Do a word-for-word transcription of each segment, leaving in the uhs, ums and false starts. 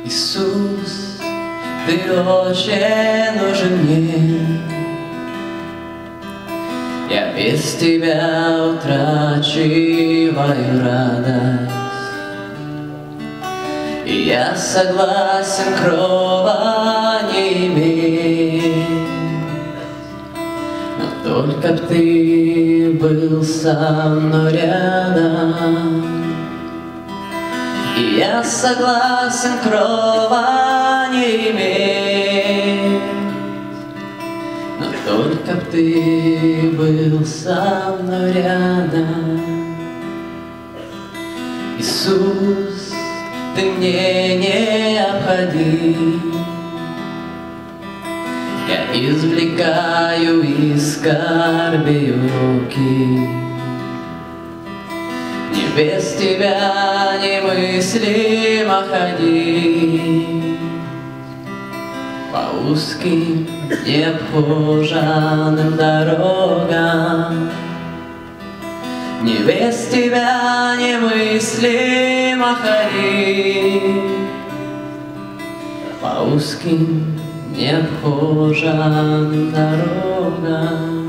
Иисус, Ты очень нужен мне. Я без Тебя утрачиваю радость, и я согласен крова не иметь, но только б Ты был со мной рядом. И я согласен крова не иметь, но только б Ты был со мной рядом. Иисус, Ты мне необходим. Я извлекаю из скорби руки. Без Тебя немыслимо ходить по узким необхоженным дорогам. Не без Тебя немыслимо ходить по узким необхоженным дорогам.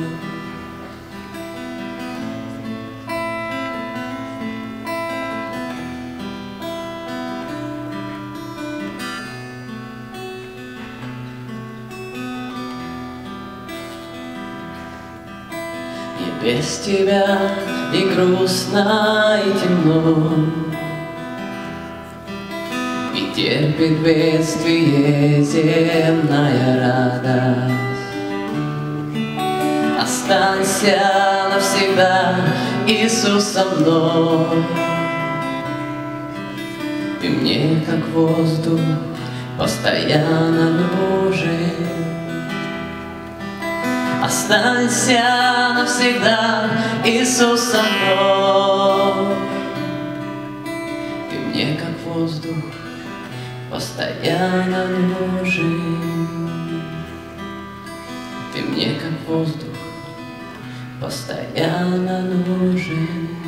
И без Тебя и грустно, и темно, и терпит бедствие земная радость. Останься навсегда, Иисус, со мной. Ты мне, как воздух, постоянно нужен. Останься навсегда, Иисус, со мной. Ты мне, как воздух, постоянно нужен. Ты мне, как воздух, постоянно нужен.